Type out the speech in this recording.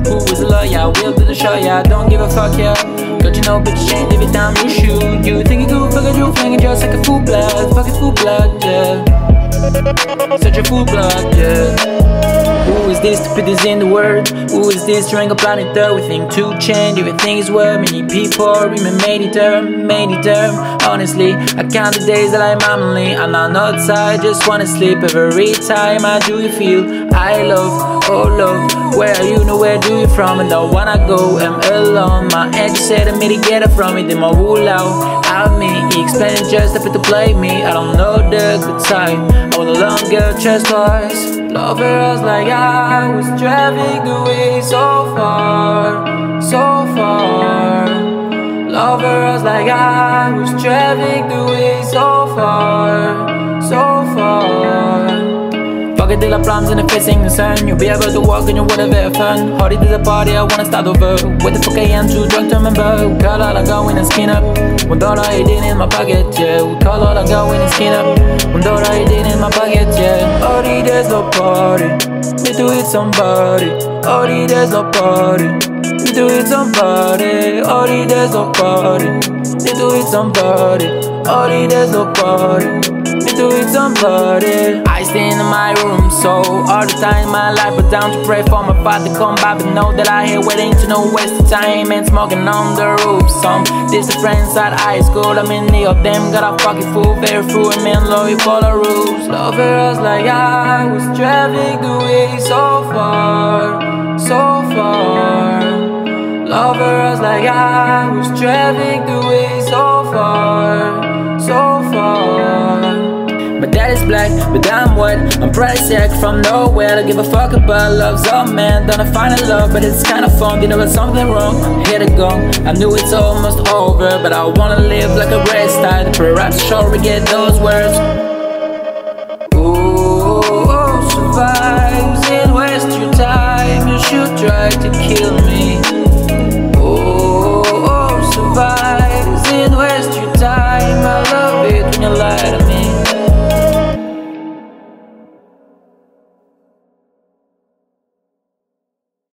Who is a lawyer? Will do the show, yeah. Don't give a fuck, yeah. Got you know, bitch, ain't live it down your shoe. You think you cool, fuck a you flinging just like a full blood. Fucking full blood, yeah. Such a full blood, yeah. Who is this to put this in the word? Who is this to rank a planet Earth? We think to change, everything is where many people remain made it term. Honestly, I count the days that I'm lonely. I'm not outside, just wanna sleep. Every time how do you feel? I love, oh love, where are you? Know where do you from? And don't wanna go, I'm alone. My ex said I made to get it from me. Then my wool out me. He explained just a bit to play me. I don't know the good side. I want a long girl just twice. Love her, I was like I was driving away so far, so far. Love her, I was like I was driving away so far, so far. Fuck it till I plums in the facing the sun. You'll be able to walk and you would have had fun. Hardy to the party, I wanna start over. What the fuck I am, too drunk to remember. We call all I got when I skin up. $1.18 in my pocket, yeah. We call all I got when I skin up. $1.18 in my pocket, yeah. Hardy, there's no party. Me do it somebody. Hardy, there's no party. Me do it somebody. Hardy, there's no party. Me do it somebody. Hardy, there's no party. Do it somebody. I stay in my room so all the time in my life, but down to pray for my father come by. But know that I here waiting to no waste of time and smoking on the roof. Some distant friends at high school, I mean many of them got a fucking fool, very fool and man loyal for the rules. Love her, I was like I was driving away so far, so far. Love her, I was like I was driving away so far, so far. My dad is black, but I'm white. I'm pretty sick from nowhere. Don't give a fuck about love's a man. Don't find a love, but it's kinda fun. You know there's something wrong, here to go. I knew it's almost over, but I wanna live like a race tide. Perhaps sure we get those words. Ooh, survive and waste your time. You should try to kill